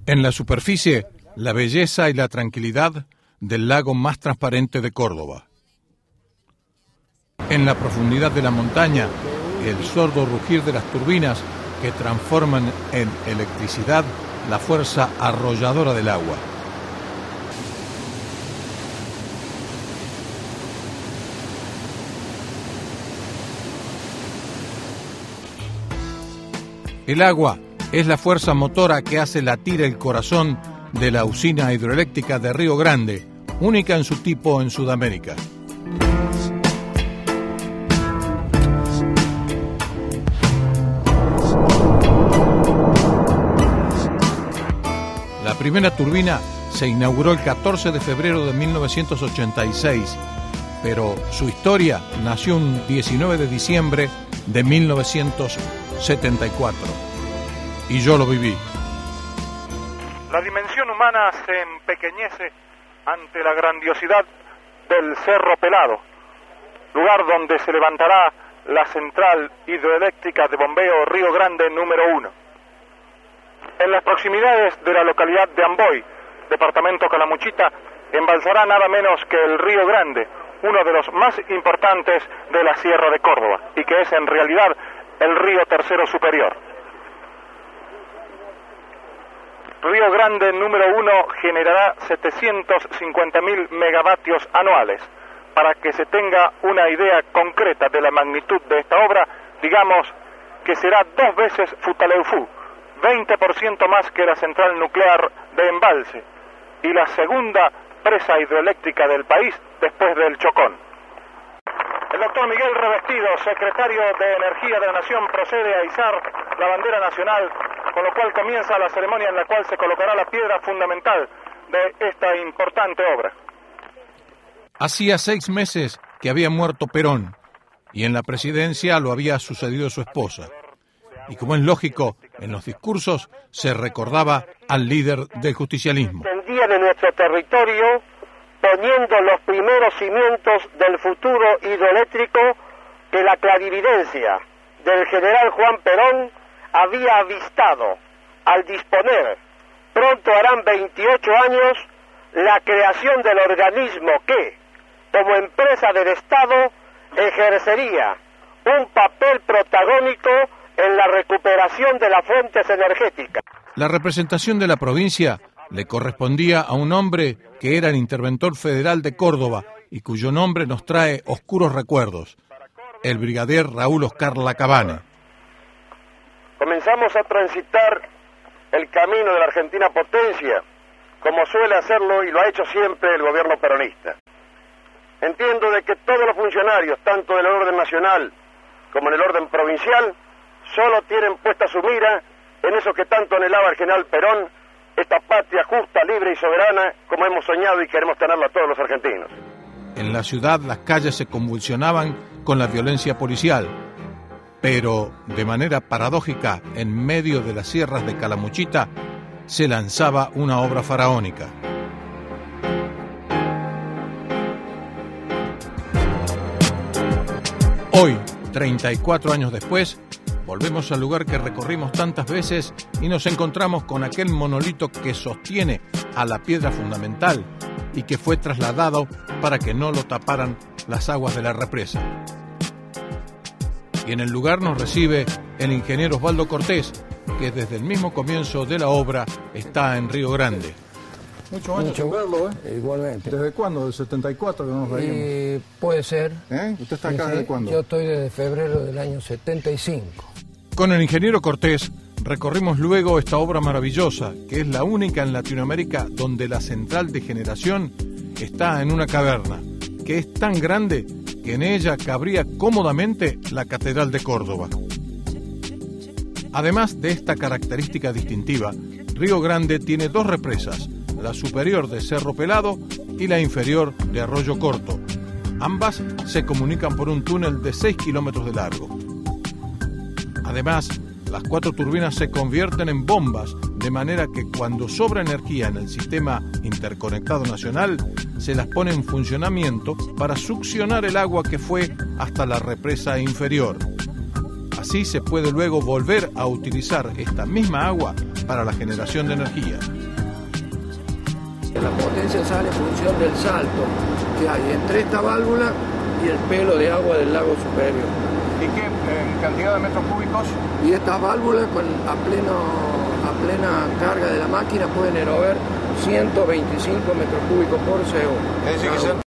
En la superficie, la belleza y la tranquilidad del lago más transparente de Córdoba. En la profundidad de la montaña, el sordo rugir de las turbinas que transforman en electricidad la fuerza arrolladora del agua. El agua es la fuerza motora que hace latir el corazón de la usina hidroeléctrica de Río Grande, única en su tipo en Sudamérica. La primera turbina se inauguró el 14 de febrero de 1986, pero su historia nació un 19 de diciembre de 1974. Y yo lo viví. La dimensión humana se empequeñece ante la grandiosidad del Cerro Pelado, lugar donde se levantará la central hidroeléctrica de bombeo Río Grande número 1. En las proximidades de la localidad de Amboy, departamento Calamuchita, embalsará nada menos que el Río Grande, uno de los más importantes de la Sierra de Córdoba, y que es en realidad el río tercero superior. Río Grande número 1 generará 750.000 megavatios anuales. Para que se tenga una idea concreta de la magnitud de esta obra, digamos que será 2 veces Futaleufú, 20% más que la central nuclear de Embalse, y la segunda presa hidroeléctrica del país después del Chocón. El doctor Miguel Revestido, secretario de Energía de la Nación, procede a izar la bandera nacional, con lo cual comienza la ceremonia en la cual se colocará la piedra fundamental de esta importante obra. Hacía 6 meses que había muerto Perón, y en la presidencia lo había sucedido su esposa. Y como es lógico, en los discursos se recordaba al líder del justicialismo. El día de nuestro territorio, poniendo los primeros cimientos del futuro hidroeléctrico que la clarividencia del general Juan Perón había avistado al disponer, pronto harán 28 años, la creación del organismo que, como empresa del Estado, ejercería un papel protagónico en la recuperación de las fuentes energéticas. La representación de la provincia le correspondía a un hombre que era el interventor federal de Córdoba y cuyo nombre nos trae oscuros recuerdos, el brigadier Raúl Oscar Lacabane. Comenzamos a transitar el camino de la Argentina potencia, como suele hacerlo y lo ha hecho siempre el gobierno peronista. Entiendo de que todos los funcionarios, tanto del orden nacional como en el orden provincial, solo tienen puesta su mira en eso que tanto anhelaba el general Perón, esta patria justa, libre y soberana, como hemos soñado y queremos tenerla todos los argentinos. En la ciudad las calles se convulsionaban con la violencia policial, pero de manera paradójica, en medio de las sierras de Calamuchita, se lanzaba una obra faraónica. Hoy, 34 años después, volvemos al lugar que recorrimos tantas veces y nos encontramos con aquel monolito que sostiene a la piedra fundamental y que fue trasladado para que no lo taparan las aguas de la represa. Y en el lugar nos recibe el ingeniero Osvaldo Cortés, que desde el mismo comienzo de la obra está en Río Grande. Muchos años sin verlo, ¿eh? Igualmente. ¿Desde cuándo? ¿Del 74 que no nos veíamos? Puede ser. ¿Usted está acá desde cuándo? Yo estoy desde febrero del año 75. Con el ingeniero Cortés recorrimos luego esta obra maravillosa, que es la única en Latinoamérica donde la central de generación está en una caverna, que es tan grande que en ella cabría cómodamente la Catedral de Córdoba. Además de esta característica distintiva, Río Grande tiene 2 represas, la superior de Cerro Pelado y la inferior de Arroyo Corto. Ambas se comunican por un túnel de 6 kilómetros de largo. Además, las 4 turbinas se convierten en bombas, de manera que cuando sobra energía en el sistema interconectado nacional, se las pone en funcionamiento para succionar el agua que fue hasta la represa inferior. Así se puede luego volver a utilizar esta misma agua para la generación de energía. La potencia sale en función del salto que hay entre esta válvula y el pelo de agua del lago superior. ¿Y qué cantidad de metros cúbicos? Y estas válvulas a plena carga de la máquina pueden erogar 125 metros cúbicos por segundo. Es decir, que